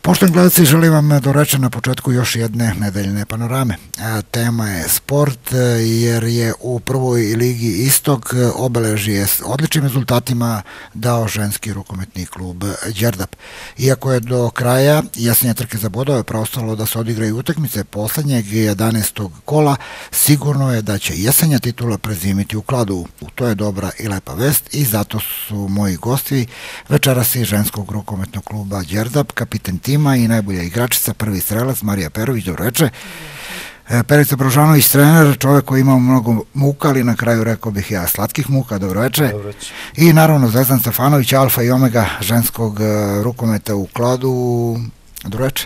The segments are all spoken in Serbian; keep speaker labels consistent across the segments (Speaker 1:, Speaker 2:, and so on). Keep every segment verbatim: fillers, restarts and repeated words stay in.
Speaker 1: Poštovani gledalci, želim vam da reče na početku još jedne nedeljne panorame. Tema je sport, jer je u prvoj ligi Istok obeležje s odličnim rezultatima dao ženski rukometni klub Đerdap. Iako je do kraja jesenje trke za bodove preostalo da se odigraju utakmice poslednjeg jedanaestog kola, sigurno je da će jesenja titula prezimiti u Kladovu. To je dobra i lepa vest i zato su moji gosti večeras i ženskog rukometnog kluba Đerdap, kapiten tima i najbolja igračica, prvi strelac Marija Perović. Dobro veče. Perica Brožanović, trener, čovjek koji ima mnogo muka, ali na kraju rekao bih ja slatkih muka. Dobro veče. I naravno Zvezdan Stefanović, alfa i omega ženskog rukometa u Kladovu. Dobro veče.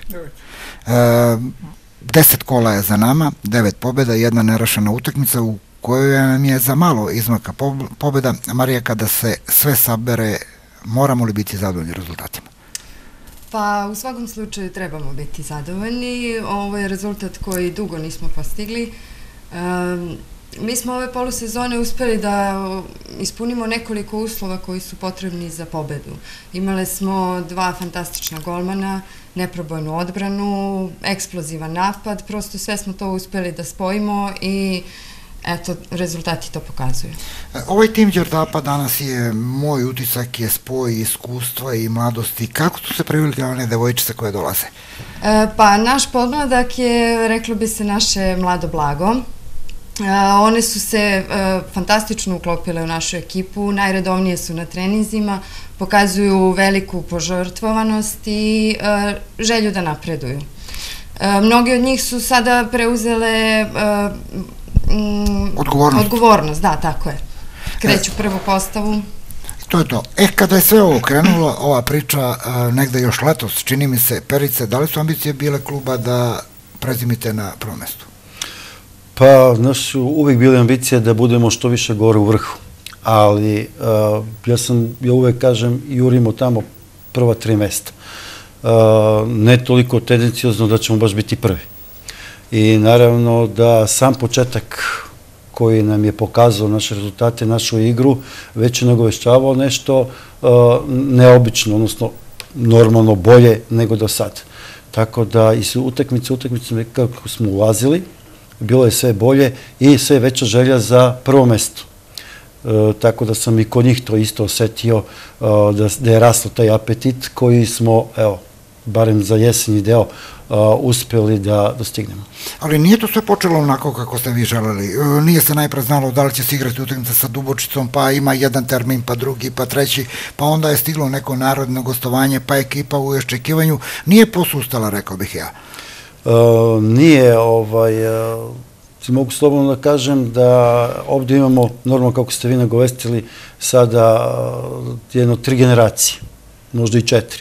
Speaker 1: Deset kola je za nama, devet pobjeda, jedna nerašena utakmica u kojoj nam je za malo izmaka pobjeda. Marija, kada se sve sabere, moramo li biti zadovoljni rezultatima?
Speaker 2: Pa u svakom slučaju trebamo biti zadovoljni. Ovo je rezultat koji dugo nismo postigli. Mi smo ove polusezone uspeli da ispunimo nekoliko uslova koji su potrebni za pobedu. Imali smo dva fantastična golmana, neprobojnu odbranu, eksplozivan napad, prosto sve smo to uspeli da spojimo i eto, rezultati to pokazuju.
Speaker 1: Ovaj tim Đerdapa danas je, moj utisak je spoj iskustva i mladosti. Kako su se privilegile one devojčice koje dolaze?
Speaker 2: Pa naš podmladak je, reklo bi se, naše mlado blago. One su se fantastično uklopile u našu ekipu, najredovnije su na treninzima, pokazuju veliku požrtvovanost i želju da napreduju. Mnogi od njih su sada preuzele
Speaker 1: Odgovornost.
Speaker 2: Odgovornost, da, tako je. Kreću prvu postavu.
Speaker 1: To je to. E, kada je sve ovo krenulo, ova priča negde još letos, čini mi se, Perice, da li su ambicije bile kluba da prezimite na prvom mestu?
Speaker 3: Pa, znaš, su uvijek bile ambicije da budemo što više gore u vrhu. Ali, ja sam, ja uvijek kažem, jurimo tamo prva tri mesta. Ne toliko tendencijozno da ćemo baš biti prvi. I naravno da sam početak koji nam je pokazao naše rezultate, našu igru, već je nagovešćavao nešto neobično, odnosno normalno bolje nego do sad. Tako da i su utakmice, utakmice kako smo ulazili, bilo je sve bolje i sve veća želja za prvo mesto. Tako da sam i kod njih to isto osetio, da je rastao taj apetit koji smo, evo, barem za jesenji deo, uspeli da dostignemo.
Speaker 1: Ali nije to sve počelo onako kako ste vi želeli. Nije se najpre znalo da li će se igrati utakmica sa Dubočicom, pa ima jedan termin, pa drugi, pa treći, pa onda je stiglo neko narodno gostovanje, pa ekipa u iščekivanju. Nije posustala, rekao bih ja.
Speaker 3: Nije, ovaj... mogu slobodno da kažem da ovdje imamo, normalno kako ste vi nagovestili, sada jedno tri generacije, možda i četiri,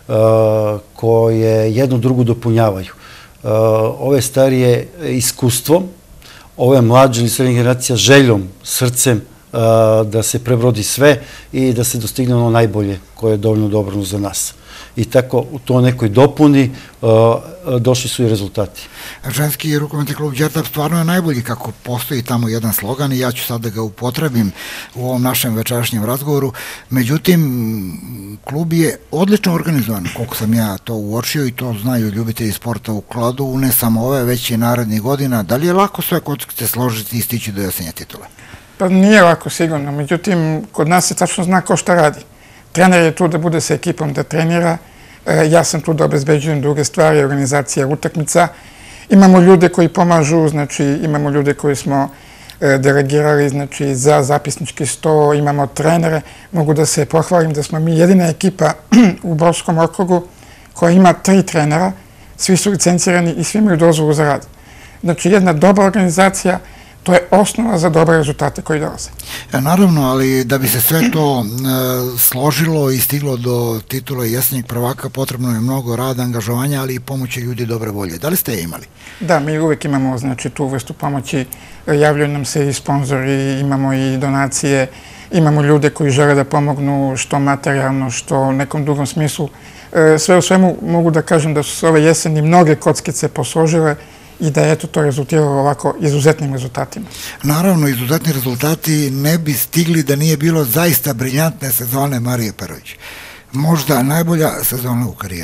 Speaker 3: koje jednu drugu dopunjavaju. Ove starije iskustvom, ove mlađe ili srednje generacija željom, srcem da se prebrodi sve i da se dostigne ono najbolje koje je dovoljno dobro za nas. I tako u to nekoj dopuni došli su i rezultati.
Speaker 1: Ženski rukometni klub Đerdap stvarno je najbolji, kako postoji tamo jedan slogan i ja ću sad da ga upotrebim u ovom našem večerašnjem razgovoru. Međutim, klub je odlično organizovan, koliko sam ja to uočio i to znaju ljubitelji sporta u Kladovu, ne samo ove, već i narednih godina. Da li je lako sve kockice složiti i stići do jesenja titule?
Speaker 4: Pa nije lako, sigurno. Međutim, kod nas se tačno zna ko šta radi. Trener je tu da bude sa ekipom da trenira, ja sam tu da obezbeđujem druge stvari, organizacija utakmica. Imamo ljude koji pomažu, znači imamo ljude koji smo delegirali znači, za zapisnički sto, imamo trenere. Mogu da se pohvalim da smo mi jedina ekipa u Borskom okrugu koja ima tri trenera, svi su licencirani i svi imaju dozvolu za rad. Znači jedna dobra organizacija, to je osnova za dobre rezultate koji dolaze.
Speaker 1: Naravno, ali da bi se sve to složilo i stiglo do titula jesenjeg prvaka, potrebno je mnogo rada, angažovanja, ali i pomoći ljudi dobre volje. Da li ste je imali?
Speaker 4: Da, mi uvijek imamo znači, tu vrstu pomoći. Javljaju nam se i sponzori, imamo i donacije, imamo ljude koji žele da pomognu što materijalno, što u nekom drugom smislu. Sve u svemu mogu da kažem da su se ove jeseni mnoge kockice posložile i da je eto to rezultiralo ovako izuzetnim rezultatima.
Speaker 1: Naravno, izuzetni rezultati ne bi stigli da nije bilo zaista briljantne sezone Marije Perović. Možda najbolja sezona u karijeri.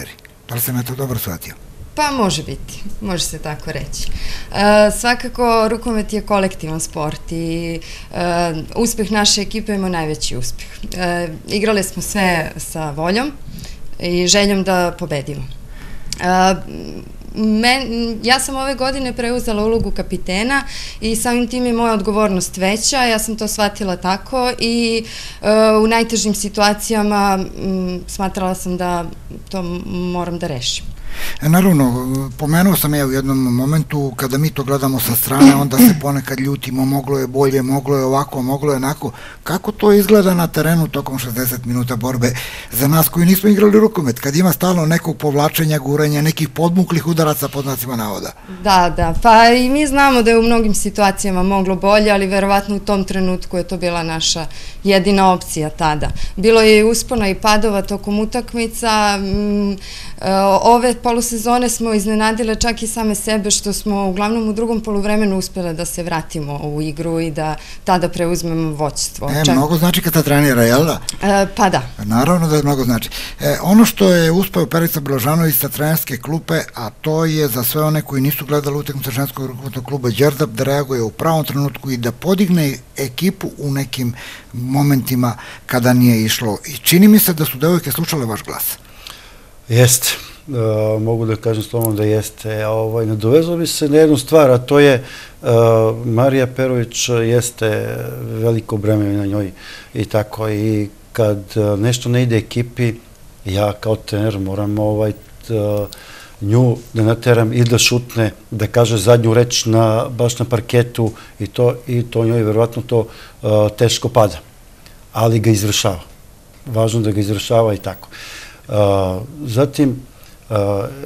Speaker 1: Da li sam ja to dobro shvatio?
Speaker 2: Pa može biti, može se tako reći. E, svakako, rukomet je kolektivan sport i e, uspeh naše ekipe ima najveći uspeh. E, igrali smo sve sa voljom i željom da pobedimo. E, Men, ja sam ove godine preuzela ulogu kapitena i samim tim je moja odgovornost veća, ja sam to shvatila tako i e, u najtežim situacijama m, smatrala sam da to moram da rešim.
Speaker 1: Naravno, pomenuo sam ja u jednom momentu, kada mi to gledamo sa strane, onda se ponekad ljutimo, moglo je bolje, moglo je ovako, moglo je onako. Kako to izgleda na terenu tokom šezdeset minuta borbe za nas koji nismo igrali rukomet, kad ima stalno nekog povlačenja, guranja, nekih podmuklih udaraca pod znacima navoda?
Speaker 2: Da, da, pa i mi znamo da je u mnogim situacijama moglo bolje, ali verovatno u tom trenutku je to bila naša jedina opcija tada. Bilo je i uspona i padova tokom utakmica. Ove polusezone smo iznenadile čak i same sebe što smo uglavnom u drugom poluvremenu uspjeli da se vratimo u igru i da tada preuzmemo vođstvo.
Speaker 1: E, mnogo znači kada trenira, jel da?
Speaker 2: E, pa da.
Speaker 1: Naravno da je mnogo znači. E, ono što je uspeo Perica Blažanović sa trenerske klupe, a to je za sve one koji nisu gledali utakmicu ženskog rukometnog kluba Đerdap, da reaguje u pravom trenutku i da podigne ekipu u nekim momentima kada nije išlo. I čini mi se da su devojke slušale vaš glas.
Speaker 3: Jeste. Uh, mogu da kažem slovom da jeste. Ovaj, nadovezao bi se na jednu stvar, a to je uh, Marija Perović jeste veliko breme na njoj i tako. I kad uh, nešto ne ide ekipi, ja kao trener moram ovaj, uh, nju da nateram i da šutne, da kaže zadnju reč na, baš na parketu i to, i to njoj verovatno to uh, teško pada. Ali ga izvršava. Važno da ga izvršava i tako. Uh, zatim, Uh,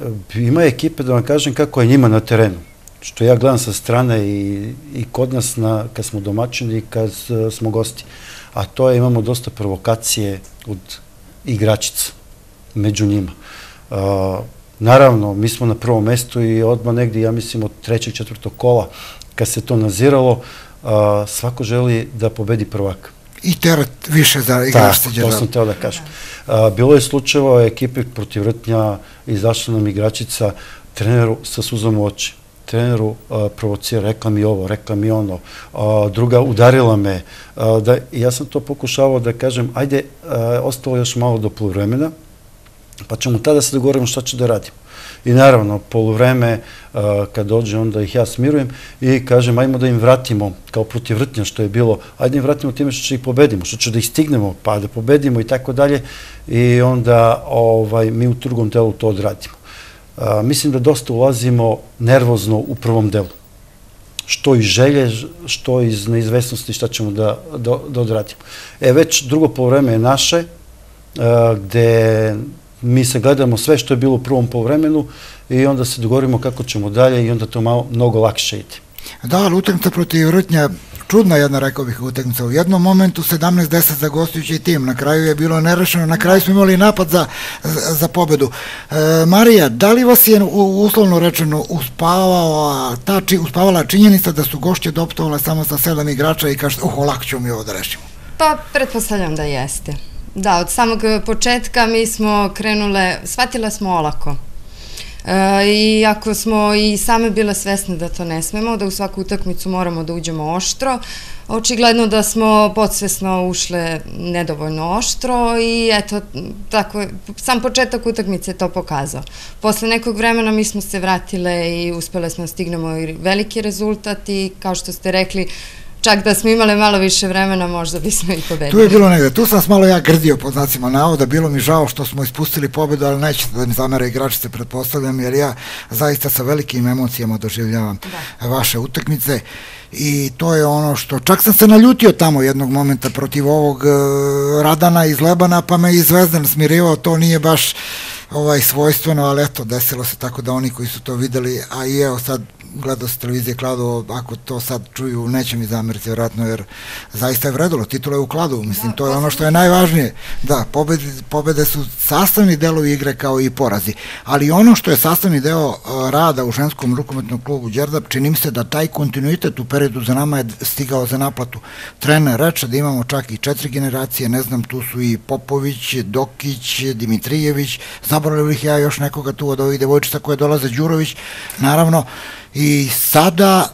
Speaker 3: ima ekipe, da vam kažem kako je njima na terenu, što ja gledam sa strane i, i kod nas na, kad smo domaćini i kad uh, smo gosti, a to je imamo dosta provokacije od igračica među njima. Uh, naravno, mi smo na prvom mestu i odmah negdje, ja mislim, od trećeg, četvrtog kola, kad se to naziralo, uh, svako želi da pobedi prvaka.
Speaker 1: I teret više za igračice Đerdapa.
Speaker 3: To sam teo da kažem. Bilo je slučajeva ekipe protiv Vrtnja, izašla nam igračica, treneru sa suzom u oči. Treneru provocira, rekla mi ovo, rekla mi ono, druga udarila me. Ja sam to pokušavao da kažem, ajde, ostalo još malo do poluvremena, pa ćemo tada se dogovorimo šta će da radimo. I naravno, poluvreme, kad dođe, onda ih ja smirujem i kažem, ajmo da im vratimo, kao protiv Vrtnja što je bilo, ajde im vratimo time što će ih pobedimo, što će da ih stignemo, pa da pobedimo i tako dalje. I onda ovaj, mi u drugom delu to odradimo. A, mislim da dosta ulazimo nervozno u prvom delu. Što iz želje, što iz neizvesnosti šta ćemo da, da, da odradimo. E, već drugo poluvreme je naše, a, gde mi se gledamo sve što je bilo u prvom poluvremenu i onda se dogovorimo kako ćemo dalje i onda to malo, mnogo lakše ide.
Speaker 1: Da, ali utakmica protiv Vrtnja, čudna jedna, rekao bih, utakmica. U jednom momentu sedamnaest deset za gostujući tim, na kraju je bilo nerešeno, na kraju smo imali napad za, za, za pobedu. E, Marija, da li vas je uslovno rečeno uspavala, ta, či, uspavala činjenica da su gošće doptovale samo sa sedam igrača i kažete, oh, lako ćemo mi ovo da rešimo?
Speaker 2: Pa, pretpostavljam da jeste. Da, od samog početka mi smo krenule, shvatile smo olako. E, I ako smo i same bile svesne da to ne smemo, da u svaku utakmicu moramo da uđemo oštro, očigledno da smo podsvesno ušle nedovoljno oštro i eto, tako, sam početak utakmice je to pokazao. Posle nekog vremena mi smo se vratile i uspele smo da stignemo i veliki rezultat i kao što ste rekli, čak da smo imali malo više vremena, možda bismo i pobedili.
Speaker 1: Tu je bilo negde, tu sam malo ja grdio pod znacima navoda, bilo mi žao što smo ispustili pobedu, ali nećete da mi zamere igračice, pretpostavljam, jer ja zaista sa velikim emocijama doživljavam da. vaše utakmice i to je ono što, čak sam se naljutio tamo jednog momenta protiv ovog uh, Radana iz Lebana, pa me i Zvezdan smirivao, to nije baš ovaj svojstveno, ali eto, desilo se tako da oni koji su to videli, a i evo sad gledao se televizije Kladovo, ako to sad čuju, neće mi zameriti vjerojatno, jer zaista je vredilo, titula je u Kladovu, mislim, to je ono što je najvažnije. Da, pobede, pobede su sastavni delovi igre kao i porazi, ali ono što je sastavni deo rada u ženskom rukometnom klubu Đerdap, čini mi se da taj kontinuitet u periodu za nama je stigao za naplatu. Trener reče da imamo čak i četiri generacije, ne znam, tu su i Popović, Dokić, Dimitrijević, zaboravio bih ja još nekoga tu od ovih devojčica koje dolaze, Đurović, naravno, i sada,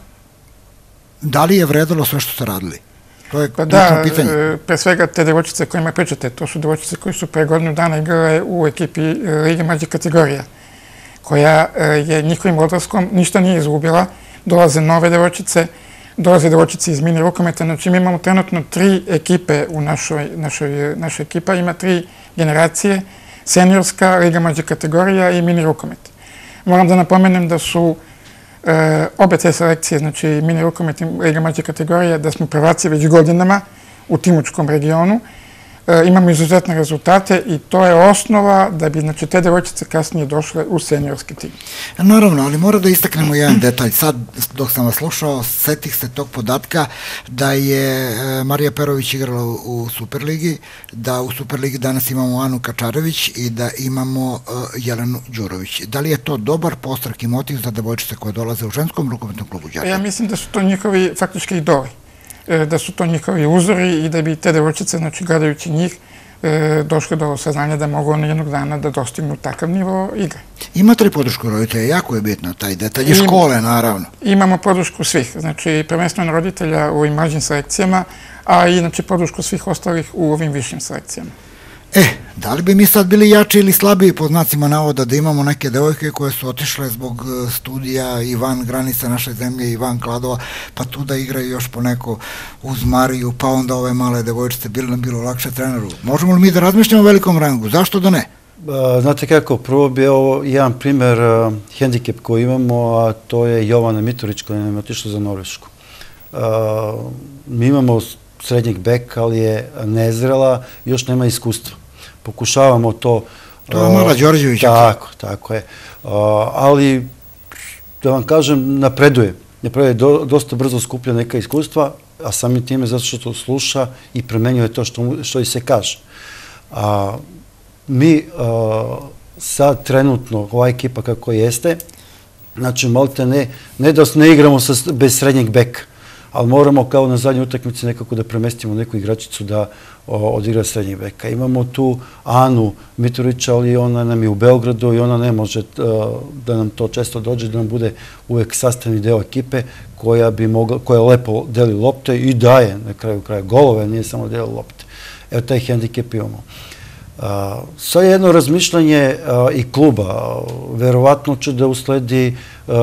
Speaker 1: da li je vredilo sve što ste radili? To je ključno pitanje.
Speaker 4: Da, pre svega te devojčice kojima pričate, to su devojčice koji su pre godinu dana igrale u ekipi Lige mlađih kategorija, koja je njihovim odlaskom ništa nije izgubila, dolaze nove devojčice, dolaze devojčice iz mini rukometa, znači mi imamo trenutno tri ekipe u našoj, našoj, naša ekipa ima tri generacije, seniorska, Liga mlađih kategorija i mini rukomet. Moram da napomenem da su e, obe te selekcije, znači mini rukomet i Liga mlađih kategorija, da smo prvaci već godinama u Timočkom regionu. E, imamo izuzetne rezultate i to je osnova da bi, znači, te devojčice kasnije došle u seniorski tim.
Speaker 1: Naravno, ali mora da istaknemo jedan detalj. Sad, dok sam vas slušao, setih se tog podatka da je Marija Perović igrala u Superligi, da u Superligi danas imamo Anu Kačarević i da imamo Jelenu Đurović. Da li je to dobar postrak i motiv za devojčice koje dolaze u ženskom rukometnom klubu Đerdap?
Speaker 4: Ja mislim da su to njihovi faktički idoli, da su to njihovi uzori i da bi te devojčice, znači gledajući njih, došli do saznanja da mogu oni jednog dana da dostignu takav nivo igre.
Speaker 1: Imate li podršku roditelja? Jako je bitno taj detalj. I škole, naravno.
Speaker 4: Imamo podršku svih, znači prvenstveno roditelja u ovim mlađim selekcijama, a i znači podršku svih ostalih u ovim višim selekcijama.
Speaker 1: E, da li bi mi sad bili jači ili slabiji, po znacima navoda, da imamo neke devojke koje su otišle zbog studija i van granica naše zemlje i van Kladova, pa tu da igraju još po neko uz Mariju, pa onda ove male devojčice, bilo nam bilo lakše treneru. Možemo li mi da razmišljamo u velikom rangu? Zašto da ne?
Speaker 3: Znate kako, prvo bi ovo jedan primer hendikep koji imamo, a to je Jovana Mitorić koja nam je otišla za Norvešku. Mi imamo srednjeg beka, ali je nezrela, još nema iskustva. Pokušavamo to...
Speaker 1: To je Mala Đorđević.
Speaker 3: Tako, tako je. Ali, da vam kažem, napreduje. Napreduje, dosta brzo skuplja neka iskustva, a samim time zato što to sluša i premenjuje to što i se kaže. Mi sad trenutno, ova ekipa kako jeste, znači, malte ne, ne da ne igramo bez srednjeg beka, ali moramo kao na zadnjoj utakmici nekako da premestimo neku igračicu da odigra srednjeg beka. Imamo tu Anu Mitrovića, ali ona nam je u Beogradu i ona ne može da nam to često dođe, da nam bude uvek sastavni deo ekipe koja bi mogla, koja lepo deli lopte i daje na kraju kraja golove, nije samo deli lopte. Evo taj hendikep imamo. Sad je jedno razmišljanje i kluba. Verovatno će da usledi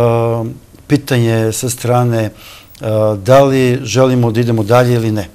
Speaker 3: pitanje sa strane da li želimo da idemo dalje ili ne.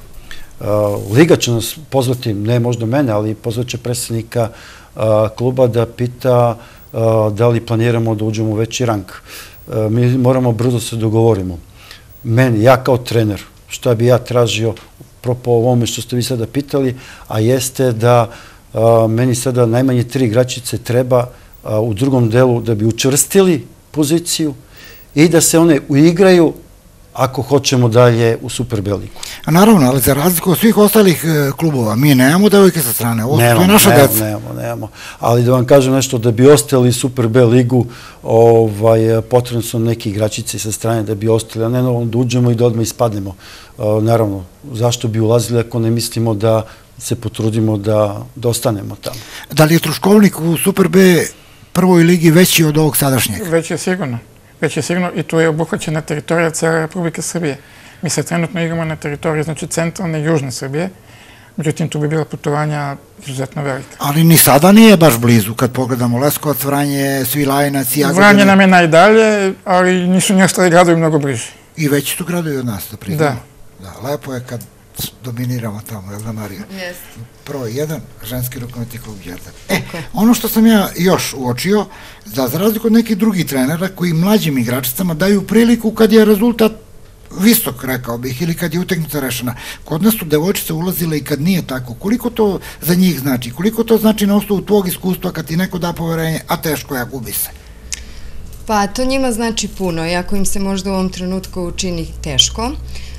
Speaker 3: Liga će nas pozvati, ne možda mene, ali pozvaće predsjednika kluba da pita da li planiramo da uđemo u veći rang. Mi moramo brzo se dogovorimo. Meni, ja kao trener, šta bi ja tražio po ovome što ste vi sada pitali, a jeste da meni sada najmanje tri igračice treba u drugom delu da bi učvrstili poziciju i da se one uigraju ako hoćemo dalje u Super B ligu.
Speaker 1: Naravno, ali za razliku od svih ostalih klubova, mi nemamo devojke sa strane, ovo je naša deca.
Speaker 3: Nemamo, nemamo. Ali da vam kažem nešto, da bi ostali Super B ligu, potrebno su neki igračice sa strane da bi ostali, a ne da uđemo i da odmah ispadnemo. Naravno, zašto bi ulazili ako ne mislimo da se potrudimo da ostanemo tamo.
Speaker 1: Da li je troškovnik u Super B prvoj ligi veći od ovog sadašnjeg?
Speaker 4: Već je sigurno. Već je sigurno i tu je obuhvaćena teritorija cijele Republike Srbije. Mi se trenutno igramo na teritoriji, znači centralne i južne Srbije, međutim tu bi bila putovanja izuzetno velika.
Speaker 1: Ali ni sada nije baš blizu, kad pogledamo Leskovac, Vranje, Svilajnac i Jagodina.
Speaker 4: Vranje nam je najdalje, ali nisu ni ostali gradovi mnogo bliži.
Speaker 1: I veći su gradovi od nas, da priznamo.
Speaker 4: Da.
Speaker 1: Da, lepo je kad dominiramo tamo, jel da, Marija?
Speaker 2: Jeste.
Speaker 1: Broj jedan, ženski rukometni klub Đerdap. E, ono što sam ja još uočio, da za razliku od nekih drugih trenera koji mlađim igračicama daju priliku kad je rezultat visok, rekao bih, ili kad je utakmica rešena. Kod nas su devojčice ulazile i kad nije tako. Koliko to za njih znači? Koliko to znači na osnovu tvog iskustva kad ti neko da poverenje, a teško je, gubi se?
Speaker 2: Pa to njima znači puno, iako im se možda u ovom trenutku učini teško.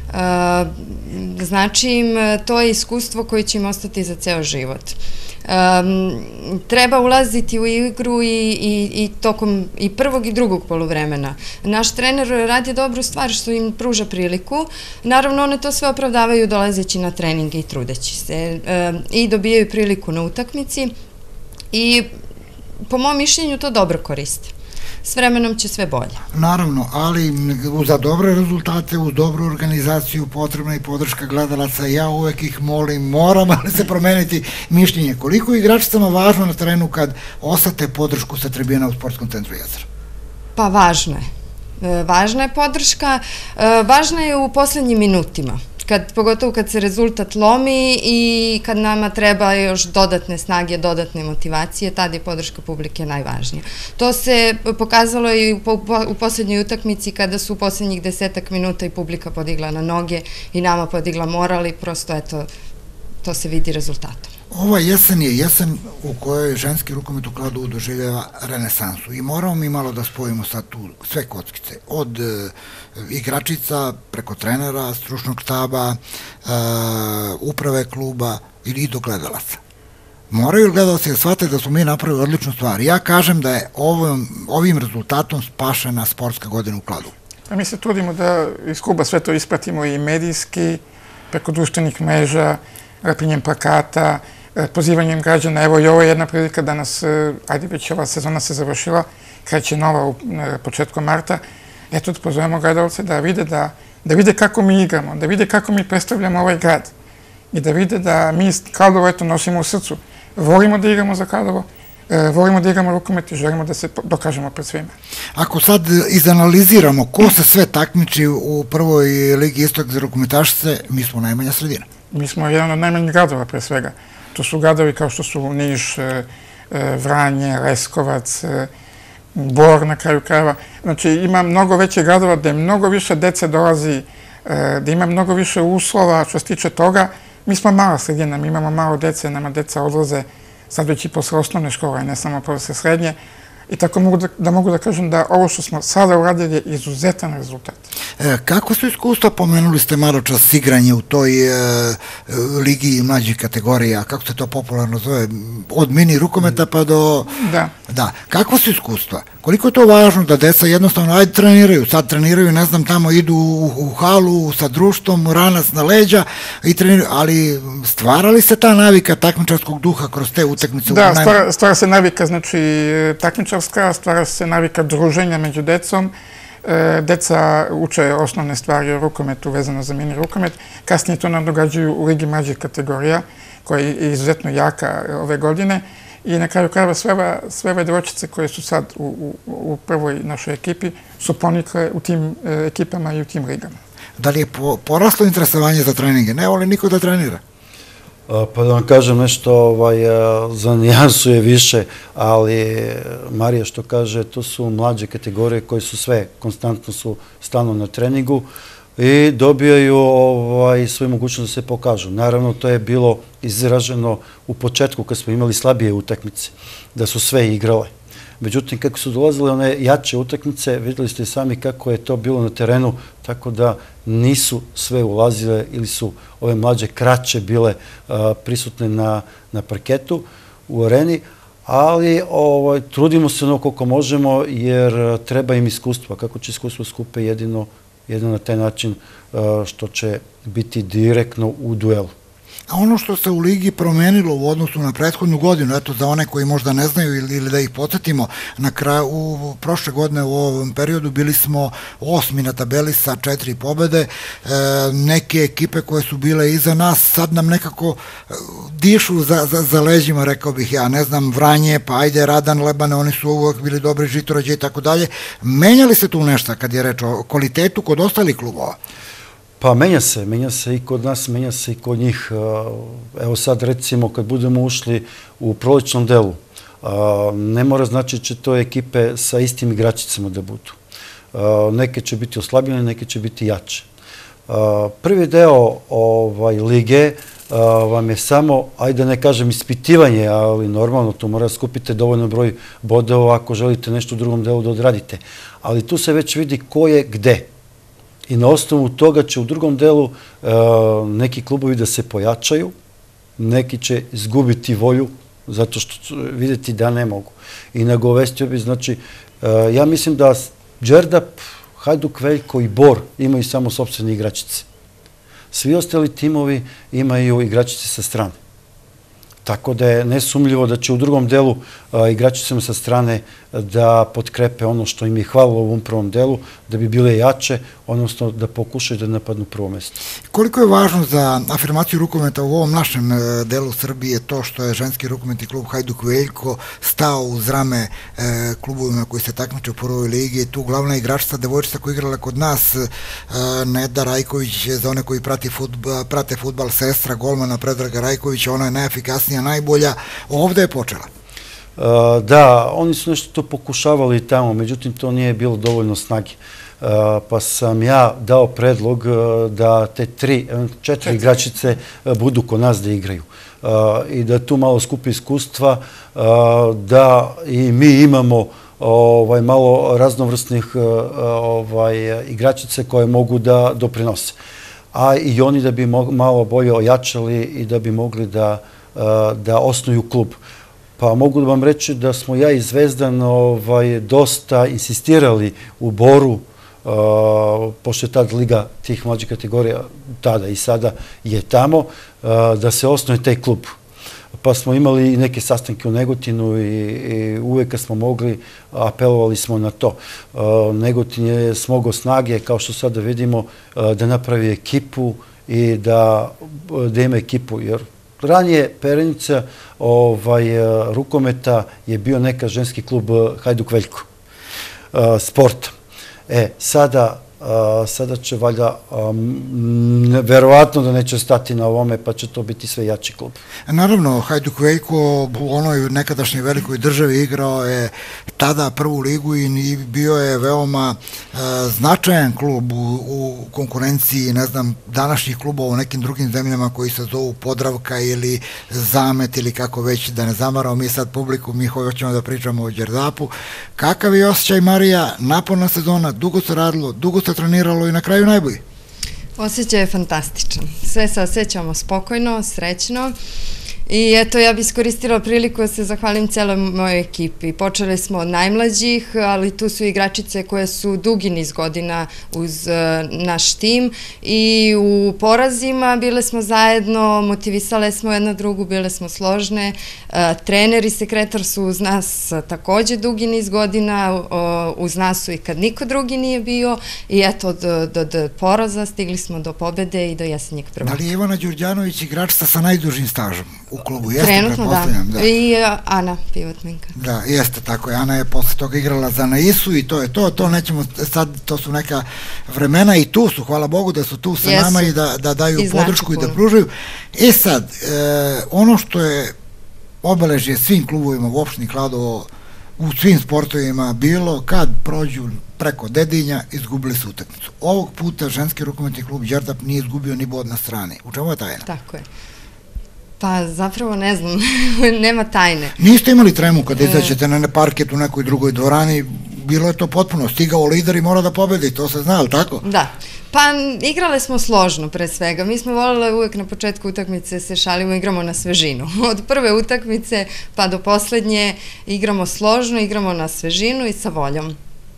Speaker 2: Znači im to je iskustvo koje će im ostati za ceo život. Treba ulaziti u igru i tokom i prvog i drugog poluvremena. Naš trener radi dobru stvar što im pruža priliku. Naravno, one to sve opravdavaju dolazeći na treninge i trudeći se. I dobijaju priliku na utakmici i po mom mišljenju to dobro koriste. S vremenom će sve bolje.
Speaker 1: Naravno, ali za dobre rezultate, uz dobru organizaciju potrebna i podrška gledalaca. Ja uvek ih molim, moram ali se promeniti mišljenje. Koliko je igračicama važno na terenu kad osete podršku sa tribina u Sportskom centru Jezero?
Speaker 2: Pa važno je. Važna je podrška, važna je u poslednjim minutima. Pogotovo kad se rezultat lomi i kad nama treba još dodatne snage, dodatne motivacije, tada je podrška publike najvažnija. To se pokazalo i u poslednjoj utakmici kada su u poslednjih desetak minuta i publika podigla na noge i nama podigla moral i prosto eto, to se vidi rezultatom.
Speaker 1: Ova jesen je jesen u kojoj ženski rukomet u Kladovu doživljava renesansu i moramo mi malo da spojimo sad tu sve kockice, od igračica, preko trenera, stručnog štaba, uprave kluba i do gledalaca. Moraju gledalci da shvate da smo mi napravili odličnu stvar. Ja kažem da je ovim rezultatom spašena sportska godina u Kladovu.
Speaker 4: Mi se trudimo da iz kluba sve to ispratimo i medijski, preko društvenih mreža, rapinjem plakata, pozivanjem građana. Evo i ovo je jedna prilika da nas, ajde već ova sezona se završila, kreće nova početkom marta. Eto da pozovemo gledalce da vide da vide kako mi igramo, da vide kako mi predstavljamo ovaj grad i da vide da mi Kladovo eto nosimo u srcu. Volimo da igramo za Kladovo, volimo da igramo rukomet i želimo da se dokažemo pred svima.
Speaker 1: Ako sad izanaliziramo ko se sve takmiči u prvoj ligi Istok za rukometašice, mi smo najmanja sredina.
Speaker 4: Mi smo jedan od najmanjih gradova pre svega. To su gradovi kao što su Niš, Vranje, Leskovac, Bor na kraju krajeva. Znači ima mnogo većih gradova gde mnogo više dece dolazi, gde ima mnogo više uslova što se tiče toga. Mi smo mala sredina, mi imamo malo dece, nama deca odlaze sad već i posle osnovne škole, ne samo posle srednje. I tako da mogu da kažem da ovo što smo sada uradili je izuzetan rezultat.
Speaker 1: Kako su iskustva, pomenuli ste malo čas igranje u toj ligi mlađih kategorija, kako se to popularno zove, od mini rukometa pa do...
Speaker 4: Da.
Speaker 1: Da. Kako su iskustva? Koliko je to važno da deca jednostavno, ajde treniraju, sad treniraju, ne znam, tamo idu u halu sa društvom, ranac na leđa i treniraju, ali stvara li se ta navika takmičarskog duha kroz te utakmice?
Speaker 4: Da, stvara se navika, znači takmičarska, stvara se navika druženja među decom, deca uče osnovne stvari o rukometu vezano za mini rukomet, kasnije to nam događaju u ligi mlađih kategorija, koja je izuzetno jaka ove godine. I na kraju krajeva sve ove devojčice koje su sad u prvoj našoj ekipi su ponikle u tim ekipama i u tim ligama.
Speaker 1: Da li je poraslo interesovanje za treninge? Ne voli niko da trenira?
Speaker 3: Pa da vam kažem nešto, za nijansu je više, ali Marija što kaže, to su mlađe kategorije koje su sve, konstantno su stalno na treningu i dobijaju svoju mogućnost da se pokažu. Naravno, to je bilo izraženo u početku kad smo imali slabije utakmice, da su sve igrale. Međutim, kako su dolazile one jače utakmice, vidjeli ste sami kako je to bilo na terenu, tako da nisu sve ulazile ili su ove mlađe kraće bile prisutne na parketu u areni, ali trudimo se ono koliko možemo jer treba im iskustva. Kako će iskustvo skupe jedino jedino na taj način što će biti direktno u duelu.
Speaker 1: A ono što se u ligi promenilo u odnosu na prethodnu godinu, eto za one koji možda ne znaju ili da ih podsjetimo, na kraju, u prošle godine u ovom periodu bili smo osmi na tabeli sa četiri pobede, neke ekipe koje su bile iza nas sad nam nekako dišu za leđima, rekao bih ja, ne znam, Vranje, pa ajde Radan, Lebane, oni su uvijek bili dobri, Žitorađe i tako dalje. Menjali se tu nešto kad je reč o kvalitetu kod ostalih klubova?
Speaker 3: Pa menja se, menja se i kod nas, menja se i kod njih. Evo sad recimo kad budemo ušli u prolećnom delu, ne mora znači da će to ekipe sa istim igračicama da budu. Neke će biti oslabljene, neke će biti jače. Prvi deo lige vam je samo, ajde da ne kažem ispitivanje, ali normalno, tu mora skupiti dovoljno broj bodova ako želite nešto u drugom delu da odradite. Ali tu se već vidi ko je gde. I na osnovu toga će u drugom delu neki klubovi da se pojačaju, neki će izgubiti volju zato što vidjeti da ne mogu. I nagovestio bi, znači, ja mislim da Đerdap, Hajduk Veljko i Bor imaju samo sopstvene igračice. Svi ostali timovi imaju igračice sa strane. Tako da je nesumljivo da će u drugom delu igračicama sa strane da potkrepe ono što im je hvalilo u ovom prvom delu, da bi bile jače, odnosno da pokušaju da napadnu prvo mesto.
Speaker 1: Koliko je važno za afirmaciju rukometa u ovom našem delu Srbije to što je ženski rukometni klub Hajduk Veljko stao uz rame klubovima koji se takmiče u prvoj ligi? Tu glavna igračica, devojčica koja je igrala kod nas, Neda Rajković, za one koji prate fudbal, sestra golmana Predraga Rajkovića, ona je najefikasnija, najbolja. Ovde je počela.
Speaker 3: Da, oni su nešto to pokušavali tamo, međutim to nije bilo dovoljno snage. Pa sam ja dao predlog da te tri, četiri igračice budu kod nas da igraju. I da tu malo skupi iskustva, da i mi imamo malo raznovrsnih igračice koje mogu da doprinose. A i oni da bi malo bolje ojačali i da bi mogli da osnuju klub. Pa mogu da vam reći da smo ja i Zvezdan dosta insistirali u Boru, pošto je tada liga tih mlađih kategorija, tada i sada je tamo, da se osnuje taj klub. Pa smo imali neke sastanke u Negotinu i uvek kad smo mogli, apelovali smo na to. Negotin je smogao snage, kao što sada vidimo, da napravi ekipu i da ima ekipu, jer ranije Perenica rukometa je bio neka ženski klub Hajduk Veljko sporta. E, sada sada će valjda verovatno da neće stati na ovome, pa će to biti sve jači klub.
Speaker 1: Naravno, Hajduk Veljko u onoj nekadašnjoj velikoj državi igrao je tada prvu ligu i bio je veoma značajan klub u konkurenciji, ne znam, današnjih klubova u nekim drugim zemljama koji se zovu Podravka ili Zamet ili kako već, da ne zamaramo mi sad publiku, mi hoćemo da pričamo o Đerdapu. Kakav je osjećaj, Marija? Naporna sezona, dugo se radilo, dugo se treniralo i na kraju najbolji?
Speaker 2: Osjećaj je fantastičan. Sve se osjećamo spokojno, srećno. I eto, ja bih iskoristila priliku da se zahvalim celoj mojoj ekipi. Počeli smo od najmlađih, ali tu su igračice koje su dugi niz godina uz naš tim i u porazima bile smo zajedno, motivisale smo jedna drugu, bile smo složne. Trener i sekretar su uz nas takođe dugi niz godina, uz nas su i kad niko drugi nije bio i eto, do poraza stigli smo do pobede i do jesenjeg prvaka.
Speaker 1: Da li je Ivana Đurđanović igračica sa najdužim stažom u klubu?
Speaker 2: Trenutno da. I Ana Pivotmenka.
Speaker 1: Da, jeste tako. Ana je posle toga igrala za Naisu i to je to. To nećemo sad, to su neka vremena i tu su, hvala Bogu da su tu sa nama i da daju podršku i da pružaju. E sad, ono što je obeležje svim klubovima u opštini Kladovo, u svim sportovima bilo, kad prođu preko Dedinja, izgubili su utakmicu. Ovog puta ženski rukometni klub Đerdap nije izgubio ni bod na strani. U čemu je tajna?
Speaker 2: Tako je. Pa zapravo ne znam, nema tajne.
Speaker 1: Niste imali tremu kada izađete na parket u nekoj drugoj dvorani, bilo je to potpuno, stigao lider i mora da pobedi, to se zna, ali tako?
Speaker 2: Da, pa igrale smo složno pre svega, mi smo voljeli uvek na početku utakmice se šalimo, igramo na svežinu. Od prve utakmice pa do poslednje igramo složno, igramo na svežinu i sa voljom.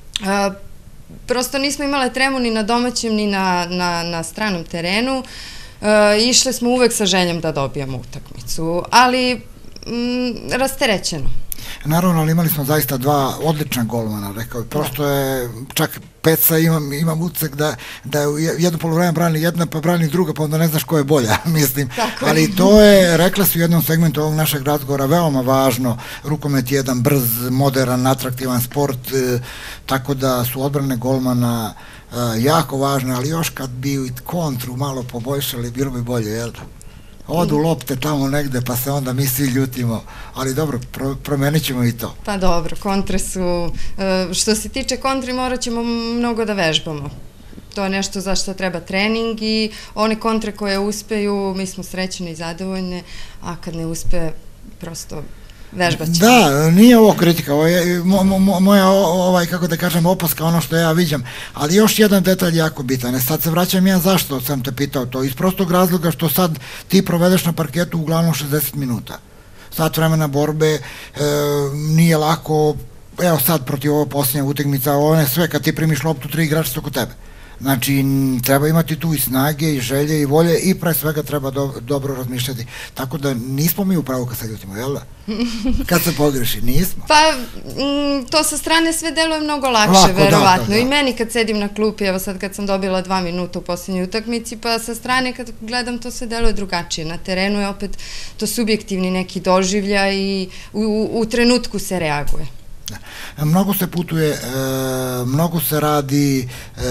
Speaker 2: Prosto nismo imale tremu ni na domaćem ni na stranom terenu. Išli smo uvek sa željom da dobijamo utakmicu, ali rasterećeno.
Speaker 1: Naravno, ali imali smo zaista dva odlična golmana, rekao, prosto je, čak Peca imam utisak da je jedno polovreme brani jedna, pa brani druga, pa onda ne znaš ko je bolja, mislim. Ali to je, rekla su u jednom segmentu ovog našeg razgovora, veoma važno. Rukomet je jedan brz, modern, atraktivan sport, tako da su odbrane golmana jako važne, ali još kad bi i kontru malo poboljšali, bilo bi bolje, jel da? Odu lopte tamo negde, pa se onda mi svi ljutimo, ali dobro, promenit ćemo i to.
Speaker 2: Pa dobro, kontre su, što se tiče kontri, morat ćemo mnogo da vežbamo. to je nešto za što treba trening i one kontre koje uspeju, mi smo srećne i zadovoljne, a kad ne uspe, prosto vežbat ćemo.
Speaker 1: Da, nije ovo kritika, ovo je moja, ovaj, kako da kažem, opaska, ono što ja viđam, ali još jedan detalj jako bitan. Sad se vraćam ja zašto sam te pitao to, iz prostog razloga što sad ti provedeš na parketu uglavnom šezdeset minuta. Sat vremena borbe, e, nije lako, evo sad protiv ovo posljednja utakmica, ovo je sve, kad ti primiš loptu, tri igrača su oko tebe. Znači, treba imati tu i snage, i želje, i volje, i pre svega treba do, dobro razmišljati. Tako da nismo mi u pravu kad se ljutimo, jel da? Kad se pogreši, nismo.
Speaker 2: Pa, m, to sa strane sve deluje mnogo lakše, Lako, verovatno. Da, da, da. I meni kad sedim na klupi, evo sad kad sam dobila dva minuta u posljednjoj utakmici, pa sa strane kad gledam to sve deluje drugačije. Na terenu je opet to subjektivni neki doživlja i u, u, u trenutku se reaguje.
Speaker 1: Mnogo se putuje, mnogo se radi,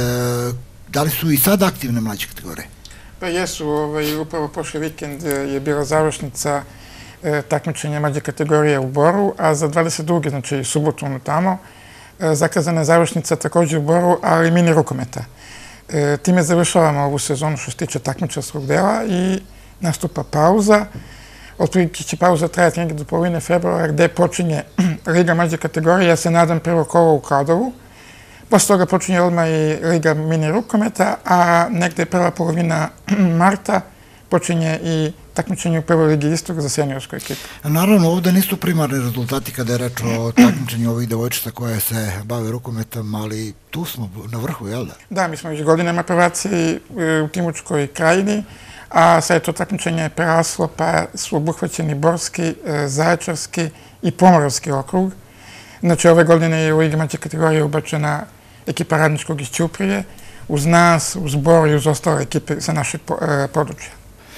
Speaker 1: da li su i sad aktivne mlađe kategorije?
Speaker 4: Pa jesu, upravo prošli vikend je bila završnica takmičenja mlađe kategorije u Boru, a za dvadeset druge, znači subotom tamo, zakazana je završnica također u Boru, ali mini rukometa. Time završavamo ovu sezonu što se tiče takmičarskog dela i nastupa pauza. Otprilike će pauza trajati negdje do polovine februara gde počinje Liga mlađe kategorije. Ja se nadam prvo kolo u Kladovu. Posle toga počinje odmah i Liga mini rukometa, a negde prva polovina marta počinje i takmičenje u prvoj Ligi Istok za seniorsku ekipu.
Speaker 1: Naravno, ovde nisu primarni rezultati kada je reč o takmičenju ovih devojčica koje se bave rukometom, ali tu smo na vrhu, jel da?
Speaker 4: Da, mi smo već godinama prvaci u Timočkoj krajini, a sad je to takmičenje preraslo, pa su obuhvaćeni Borski, Zaječarski i Pomoravski okrug. Znači, ove godine je u Ligi mlađe kategorije ubačena ekipa Radničkog iz Ćuprije, uz nas, uz Bor i uz ostale ekipe sa našeg područja.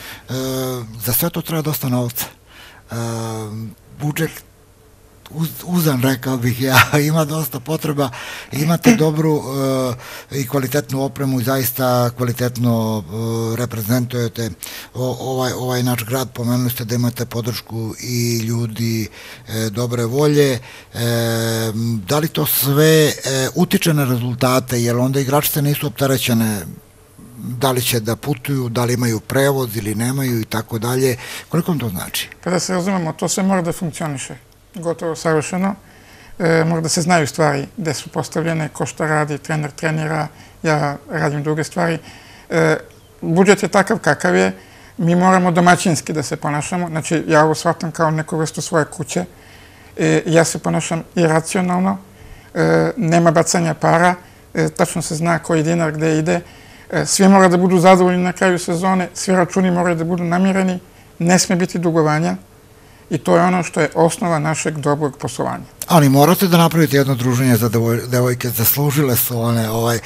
Speaker 1: Za sve to treba dosta novca. Budžet uzan, rekao bih ja, ima dosta potreba, imate dobru i kvalitetnu opremu i zaista kvalitetno reprezentujete ovaj naš grad. Pomenuli ste da imate podršku i ljudi dobre volje. Da li to sve utiče na rezultate, jer onda igračice nisu opterećene da li će da putuju, da li imaju prevoz ili nemaju i tako dalje. Koliko vam to znači?
Speaker 4: Kada se razumemo, to sve mora da funkcioniše gotovo savršeno. Mora da se znaju stvari gde su postavljene, ko šta radi, trener trenira, ja radim druge stvari. Budžet je takav kakav je, mi moramo domaćinski da se ponašamo, znači ja ovo shvatam kao neku vrstu svoje kuće, ja se ponašam iracionalno, nema bacanja para, tačno se zna koji dinar gde ide, svi mora da budu zadovoljni na kraju sezone, svi računi moraju da budu namireni, ne sme biti dugovanja i to je ono što je osnova našeg dobrog poslovanja.
Speaker 1: Ali morate da napravite jedno druženje za devojke, zaslužile su one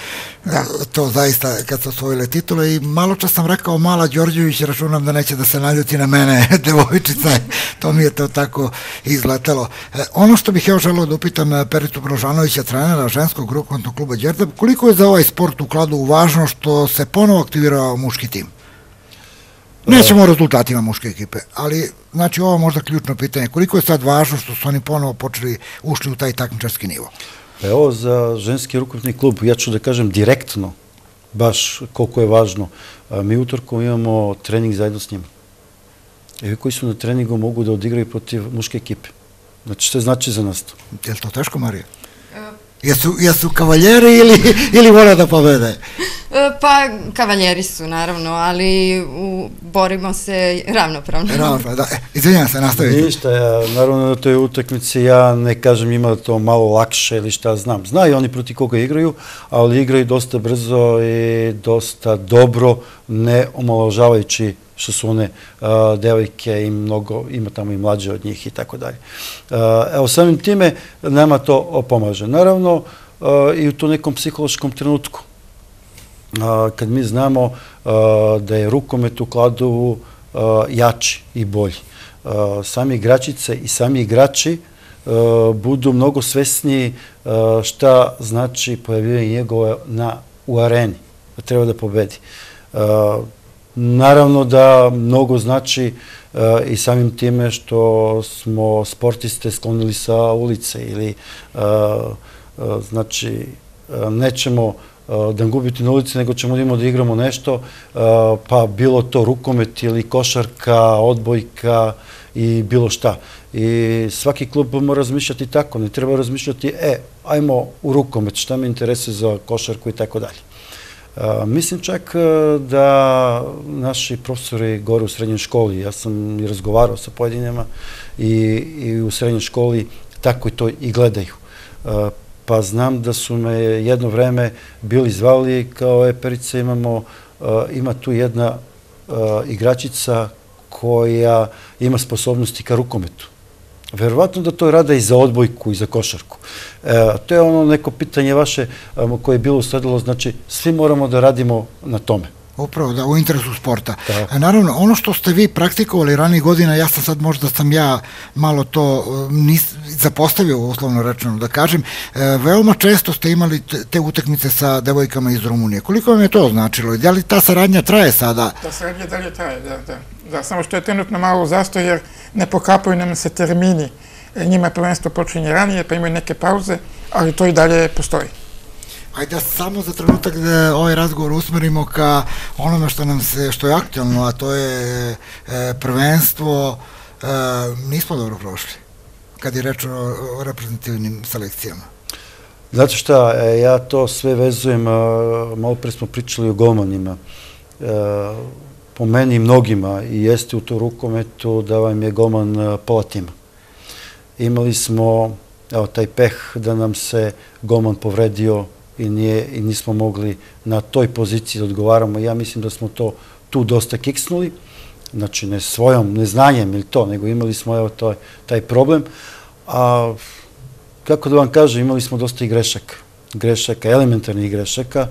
Speaker 1: to zaista kad su osvojile titule i malo čas sam rekao Mala Đorđević, računam da neće da se naljuti na mene devojčica, to mi je to tako izletelo. Ono što bih ja želeo da upitam Pericu Brožanovića, trenera ženskog rukometnog kluba Đerdap, koliko je za ovaj sport u Kladovu važno što se ponovo aktivirao muški tim? Nećemo o rezultatima muške ekipe, ali znači ovo je možda ključno pitanje. Koliko je sad važno što su oni ponovo počeli, ušli u taj takmičarski nivo?
Speaker 3: Evo, za ženski rukometni klub, ja ću da kažem direktno, baš koliko je važno. Mi utorkom imamo trening zajedno s njima. Evi koji su na treningu mogu da odigraju protiv muške ekipe. Znači, što znači za nas to?
Speaker 1: Je li to teško, Marija? Jesu kavaljeri ili vole da pobede?
Speaker 2: Pa, kavaljeri su, naravno, ali borimo se ravnopravno.
Speaker 1: Ravnopravno, da. Izvinjam se, nastavite.
Speaker 3: Ništa, naravno na toj utakmici ja ne kažem ima da to malo lakše ili šta znam. Znaju oni proti koga igraju, ali igraju dosta brzo i dosta dobro, ne omalovažavajući što su one devojke i mnogo, ima tamo i mlađe od njih i tako dalje. Evo, samim time nama to pomaže. Naravno, i u to nekom psihološkom trenutku. Kad mi znamo da je rukomet u Kladovu jači i bolji. Sami igračice i sami igrači budu mnogo svesniji šta znači pojavljivanje njegove u areni, da treba da pobedi. Naravno da mnogo znači i samim time što smo sportiste sklonili sa ulice ili znači nećemo da gubiti na ulici, nego ćemo da imamo da igramo nešto, pa bilo to rukomet ili košarka, odbojka i bilo šta. I svaki klub mora razmišljati tako, ne treba razmišljati, e, ajmo u rukomet, šta me interesuje za košarku i tako dalje. Mislim čak da naši profesori gore u srednjoj školi, ja sam i razgovarao sa pojedinima i u srednjoj školi tako i to i gledaju. Pa znam da su me jedno vreme bili zvali kao, e, Perica, imamo, ima tu jedna igračica koja ima sposobnosti ka rukometu. Verovatno da to rada i za odbojku i za košarku. To je ono neko pitanje vaše koje je bilo usledilo, znači svi moramo da radimo na tome.
Speaker 1: Upravo, da, u interesu sporta. Naravno, ono što ste vi praktikovali ranih godina, ja sam sad, možda sam ja malo to zapostavio, uslovno rečeno da kažem, veoma često ste imali te utakmice sa devojkama iz Rumunije. Koliko vam je to značilo? I da li ta saradnja traje sada?
Speaker 4: Ta saradnja dalje traje, da, da. Da, samo što je trenutno malo zastoj jer ne pokapaju nam se termini. Njima prvenstvo počinje ranije, pa imaju neke pauze, ali to i dalje postoji.
Speaker 1: Ajde da samo za trenutak da ovaj razgovor usmerimo ka onome što nam se, što je aktualno, a to je prvenstvo. Nismo dobro prošli, kad je reč o reprezentativnim selekcijama.
Speaker 3: Znate šta, ja to sve vezujem, malo pre smo pričali o golmanima. Po meni i mnogima, i jeste u to rukometu, da vam je golman pola tima. Imali smo, evo, taj peh da nam se golman povredio i nismo mogli na toj poziciji da odgovaramo. Ja mislim da smo to tu dosta kiksnuli, znači ne svojom neznanjem ili to, nego imali smo, evo, taj problem. A, kako da vam kažem, imali smo dosta i grešaka. grešaka, elementarnih grešaka,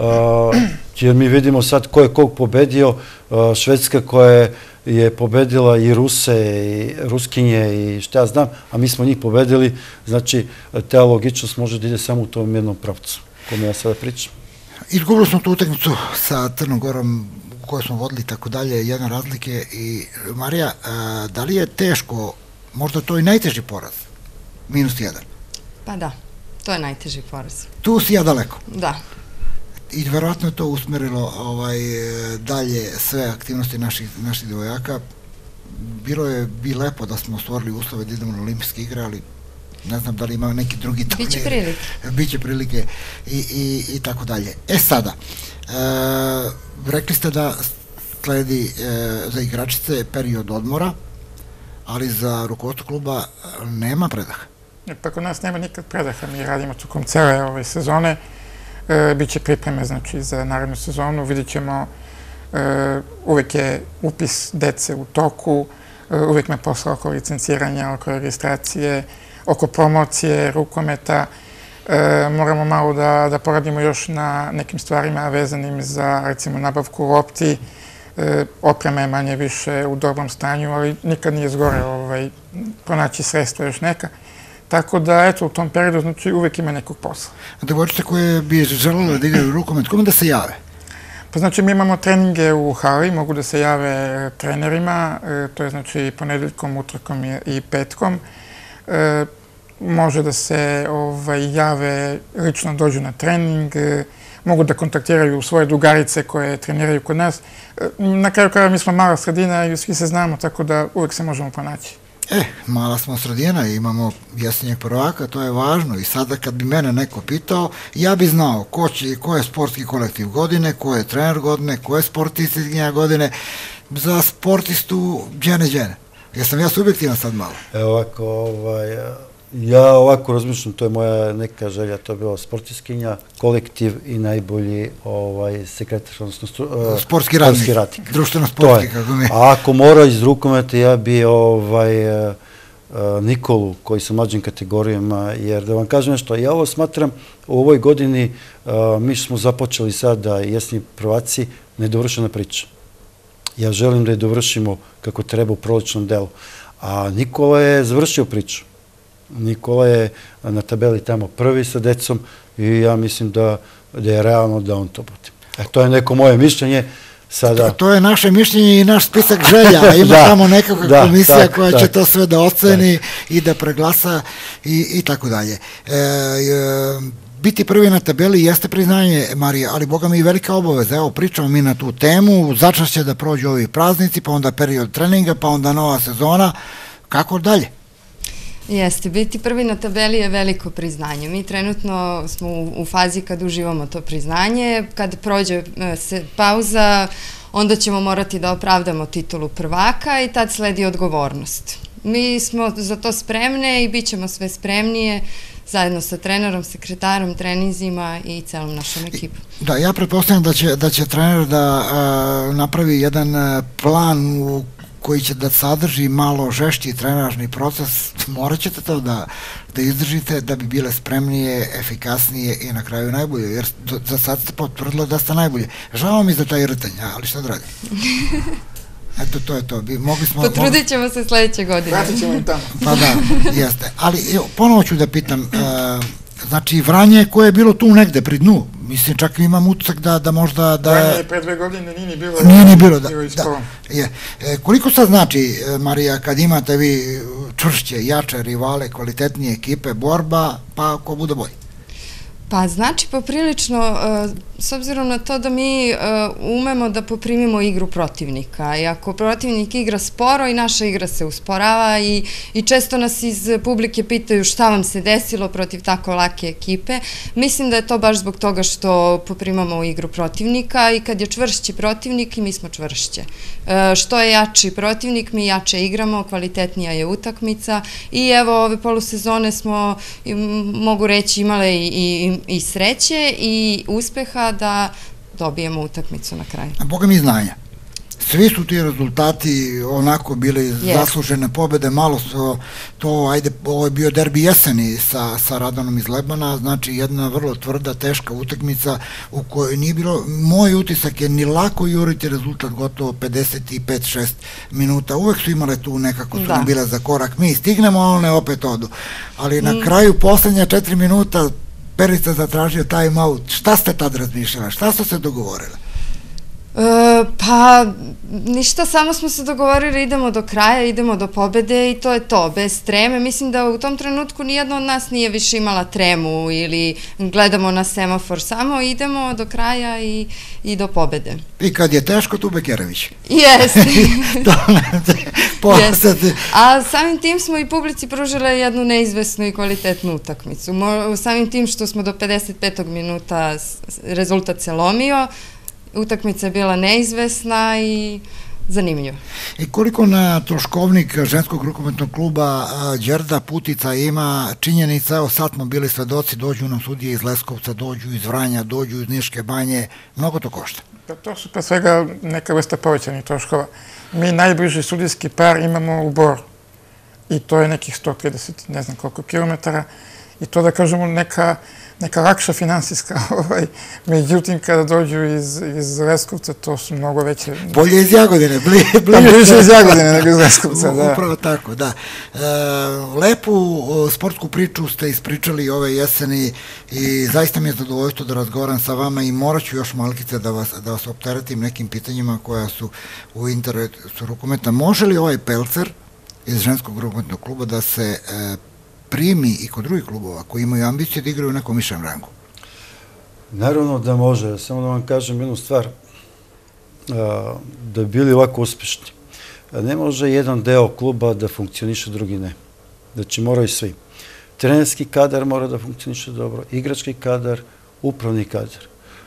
Speaker 3: jer mi vidimo sad ko je kog pobedio. Švedska koja je pobedila i Ruse, i Ruskinje i šta ja znam, a mi smo njih pobedili, znači ta logičnost može da ide samo u tom jednom pravcu, kome ja sada pričam.
Speaker 1: Izgubili smo tu utakmicu sa Crnom Gorom u kojoj smo vodili tako dalje, jedna razlike. I Marija, da li je teško, možda to i najteži poraz, minus jedan?
Speaker 2: Pa da. To je najteži poraz.
Speaker 1: Tu si ja daleko.
Speaker 2: Da.
Speaker 1: I verovatno je to usmerilo dalje sve aktivnosti naših devojaka. Bilo je bi lepo da smo stvorili uslove da idemo na olimpijske igre, ali ne znam da li ima neki drugi turnir.
Speaker 2: Biće prilike.
Speaker 1: Biće prilike i tako dalje. E sada, rekli ste da sledi za igračice period odmora, ali za rukovodstvo kluba nema predaha.
Speaker 4: Pa kod nas nema nikad predaha, mi radimo tokom cele ove sezone, biće pripreme znači za narednu sezonu, vidjet ćemo, uvek je upis dece u toku, uvek me posla oko licenciranja, oko registracije, oko promocije, rukometa, moramo malo da poradimo još na nekim stvarima vezanim za, recimo, nabavku lopti, oprema je manje više u dobrom stanju, ali nikad nije zgore pronaći sredstva još neka. Tako da, eto, u tom periodu, znači, uvek ima nekog posla.
Speaker 1: Devojčice koje bi želele da igraju rukomet, kome da se jave?
Speaker 4: Pa znači, mi imamo treninge u hali, mogu da se jave trenerima, to je znači ponedeljkom, utorkom i petkom. Može da se jave, lično dođu na trening, mogu da kontaktiraju svoje drugarice koje treniraju kod nas. Na kraju krajeva mi smo mala sredina i svi se znamo, tako da uvek se možemo pronaći.
Speaker 1: E, mala smo sredina i imamo jesenjeg prvaka, to je važno. I sada kad bi mene neko pitao, ja bi znao ko je sportski kolektiv godine, ko je trener godine, ko je sportistkinja godine. Za sportistu džene džene. Jesam ja subjektivan sad malo?
Speaker 3: Evo ovako, ja ovako razmišljam, to je moja neka želja, to je bilo sportistkinja, kolektiv i najbolji sekretar, odnosno
Speaker 1: sportski radnik, društveno-sportski, kako mi je.
Speaker 3: A ako mora iz rukometa, ja bi Nikolu, koji sam mlađim kategorijama, jer da vam kažem nešto, ja ovo smatram, u ovoj godini mi smo započeli sad da jesni prvaci, nedovršena priča. Ja želim da je dovršimo kako treba u proličnom delu. A Nikola je završio priču. Nikola je na tabeli tamo prvi sa decom i ja mislim da je realno da on to bude. To je neko moje mišljenje.
Speaker 1: To je naše mišljenje i naš spisak želja, a ima tamo nekakva komisija koja će to sve da oceni i da preglasa i tako dalje. biti prvi na tabeli jeste priznanje, Marija, ali boga mi i velika obaveza. Evo, pričamo mi na tu temu, začas će da prođu ovi praznici, pa onda period treninga, pa onda nova sezona. Kako dalje?
Speaker 2: Jeste, biti prvi na tabeli je veliko priznanje. Mi trenutno smo u fazi kad uživamo to priznanje. Kad prođe pauza, onda ćemo morati da opravdamo titulu prvaka i tad sledi odgovornost. Mi smo za to spremne i bit ćemo sve spremnije zajedno sa trenerom, sekretarom, treninzima i celom našom ekipom.
Speaker 1: Da, ja pretpostavljam da će, da će trener da a, napravi jedan plan u koji će da sadrži malo žešći trenažni proces. Morat ćete to da, da izdržite da bi bile spremnije, efikasnije i na kraju najbolje, jer do, za sad ste potvrdili da ste najbolje. Žao mi za taj rtanj, ali šta da radim? Eto, to je to. Mogli smo...
Speaker 2: Potrudit ćemo se sledeće godine.
Speaker 4: Vratit ćemo im tamo.
Speaker 1: Pa da, jeste. Ali, evo, ponovo ću da pitam, uh, znači, Vranje koje je bilo tu negde pri dnu, mislim, čak imam utisak da, da možda... Da...
Speaker 4: Vranje je pre dve godine nije ni bilo...
Speaker 1: Nije ni bilo, da. da je. E, koliko sad znači, Marija, kad imate vi čvršće, jače rivale, kvalitetnije ekipe, borba, pa ko bude bolji?
Speaker 2: Pa znači poprilično, s obzirom na to da mi umemo da poprimimo igru protivnika i ako protivnik igra sporo i naša igra se usporava i, i često nas iz publike pitaju šta vam se desilo protiv tako lake ekipe, mislim da je to baš zbog toga što poprimamo igru protivnika i kad je čvršći protivnik i mi smo čvršće. Što je jači protivnik, mi jače igramo, kvalitetnija je utakmica i evo ove polusezone smo, mogu reći, imale i, i i sreće i uspeha da dobijemo utakmicu na kraju.
Speaker 1: A boga mi znanja. Svi su ti rezultati onako bili zaslužene pobede, malo su to, ajde, ovo je bio derbi jeseni sa, sa Radonom iz Lebana, znači jedna vrlo tvrda, teška utakmica u kojoj nije bilo, moj utisak je ni lako juriti rezultat gotovo pedeset pet šest minuta, uvek su imale tu nekako, su nam bile za korak, mi stignemo, a one opet odu, ali na kraju poslednja četiri minuta Perica zatražio time out. Šta ste tad razmišljala? Šta ste se dogovorili?
Speaker 2: E, pa, ništa, samo smo se dogovorili, idemo do kraja, idemo do pobede i to je to, bez treme. Mislim da u tom trenutku nijedno od nas nije više imala tremu ili gledamo na semafor, samo idemo do kraja i, i do pobede.
Speaker 1: I kad je teško, tu Bekerević.
Speaker 2: Jeste.
Speaker 1: Yes.
Speaker 2: A samim tim smo i publici pružile jednu neizvesnu i kvalitetnu utakmicu. Samim tim što smo do pedeset petog minuta rezultat se lomio, utakmica je bila neizvesna i zanimljiva.
Speaker 1: I koliko na troškovnik ženskog rukometnog kluba Đerda Putica ima činjenica, evo sad smo bili svedoci, dođu nam sudije iz Leskovca, dođu iz Vranja, dođu iz Niške banje, mnogo to košta.
Speaker 4: Pa to su pre svega neka vrsta povećanih troškova. Mi najbliži sudijski par imamo u Boru i to je nekih sto trideset, ne znam koliko kilometara i to da kažemo neka neka lakša finansijska, međutim kada dođu iz Leskovca to su mnogo veće.
Speaker 1: Bolje iz Jagodine,
Speaker 4: bliže iz Jagodine nego iz Leskovca, da.
Speaker 1: Upravo tako, da. Lepu sportsku priču ste ispričali ove jeseni i zaista mi je zadovoljstvo da razgovaram sa vama i morat ću još malkice da vas opteretim nekim pitanjima koja su u interesu rukometa. Može li ovaj Pelcer iz ženskog rukometnog kluba da se primi i kod drugih klubova koji imaju ambicije da igraju u nekom višem rangu?
Speaker 3: Naravno da može. Samo da vam kažem jednu stvar. Da bi bili ovako uspešni. Ne može jedan deo kluba da funkcioniše, drugi ne. Znači moraju svi. Trenerski kadar mora da funkcioniše dobro, igrački kadar, upravni kadar.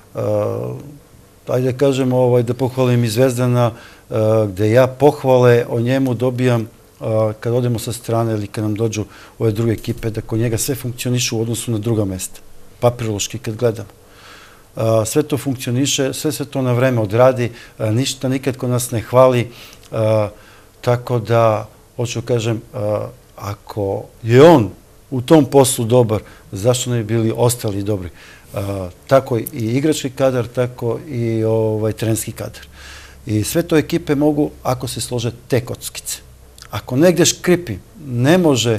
Speaker 3: Ajde da kažem, da pohvalim i Zvezdana, gde ja pohvale o njemu dobijam kad odemo sa strane ili kad nam dođu ove druge ekipe, da kod njega sve funkcioniše u odnosu na druga mesta. Papirološki kad gledamo. Sve to funkcioniše, sve se to na vreme odradi, ništa nikad kod nas ne hvali, tako da, hoću kažem, ako je on u tom poslu dobar, zašto ne bi bili ostali dobri? Tako i igrački kadar, tako i trenerski kadar. I sve to ekipe mogu, ako se slože, te kockice. Ako negde škripi, ne može,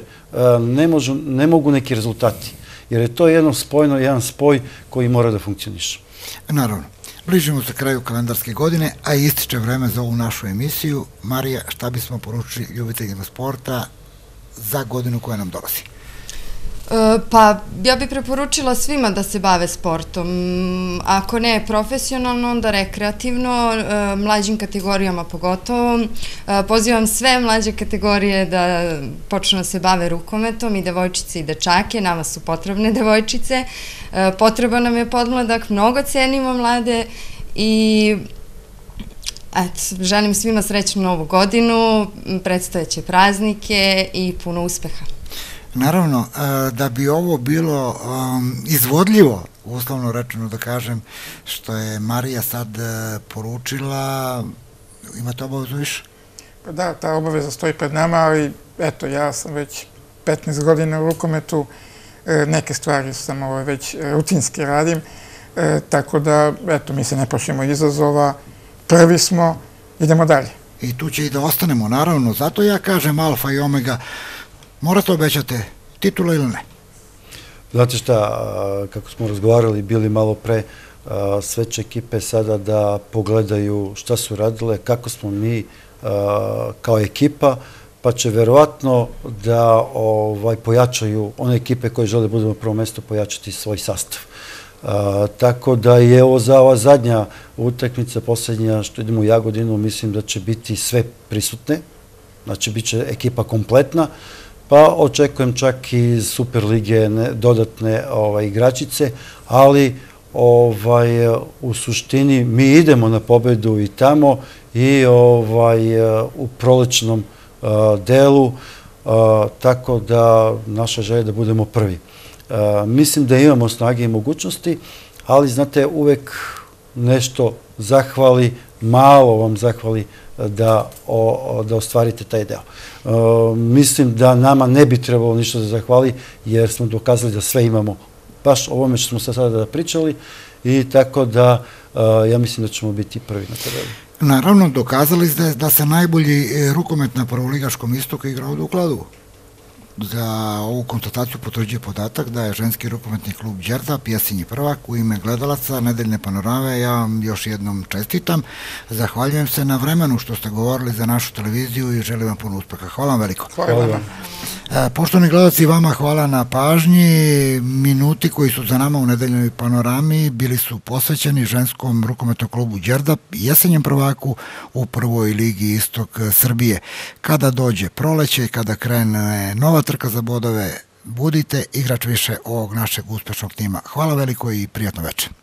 Speaker 3: ne mogu neki rezultati, jer je to jedno spojno, jedan spoj koji mora da funkcioniše.
Speaker 1: Naravno. Bližimo se kraju kalendarske godine, a ističe vreme za ovu našu emisiju. Marija, šta bismo poručili ljubiteljima sporta za godinu koja nam dolazi?
Speaker 2: Pa ja bih preporučila svima da se bave sportom. Ako ne profesionalno, onda rekreativno, mlađim kategorijama pogotovo. Pozivam sve mlađe kategorije da počnu da se bave rukometom, i devojčice i dečake. Nama su potrebne devojčice. Potreban nam je podmladak, mnogo cenimo mlade i eto, želim svima srećnu novu godinu, predstojeće praznike i puno uspeha.
Speaker 1: Naravno, da bi ovo bilo izvodljivo, uslovno rečeno da kažem, što je Marija sad poručila, imate obavezu više?
Speaker 4: Pa da, ta obaveza stoji pred nama, ali eto, ja sam već petnaest godina u rukometu, neke stvari sam već rutinski radim, tako da, eto, mi se ne plašimo izazova, prvi smo, idemo dalje.
Speaker 1: I tu će i da ostanemo, naravno, zato ja kažem alfa i omega. Morate obećate titula ili ne?
Speaker 3: Znate šta, kako smo razgovarali, bili malo pre, sve će ekipe sada da pogledaju šta su radile, kako smo mi kao ekipa, pa će verovatno da pojačaju one ekipe koje žele da budu na prvo mesto, pojačati svoj sastav. Tako da je ovo za ova zadnja utakmica, poslednja što idemo u Jagodinu, mislim da će biti sve prisutne, znači bit će ekipa kompletna, pa očekujem čak i iz Super lige dodatne igračice, ali u suštini mi idemo na pobedu i tamo i u prolećnom delu, tako da naša želja je da budemo prvi. Mislim da imamo snage i mogućnosti, ali znate, uvek nešto zahvali, malo vam zahvali da ostvarite taj deo. Mislim da nama ne bi trebalo ništa da zahvali, jer smo dokazali da sve imamo, baš ovome što smo sada pričali, i tako da ja mislim da ćemo biti prvi na tabeli.
Speaker 1: Naravno, dokazali ste da se najbolji rukomet na prvoligaškom istoku igra ovdje u Kladovu. Za ovu konstataciju potvrđuje podatak da je ženski rukometni klub Đerdap jesenji prvak. U ime gledalaca Nedeljne panorame ja vam još jednom čestitam. Zahvaljujem se na vremenu što ste govorili za našu televiziju i želim vam puno uspeha. Hvala vam veliko.
Speaker 4: Hvala vam.
Speaker 1: Poštovani gledalci, vama hvala na pažnji. Minuti koji su za nama u Nedeljnoj panorami bili su posvećeni ženskom rukometnom klubu Đerdap, jesenjem prvaku u prvoj ligi Istok Srbije. Kada dođe proleće i kada krene nova trka za bodove, budite igrač više ovog našeg uspešnog tima. Hvala veliko i prijatno večer.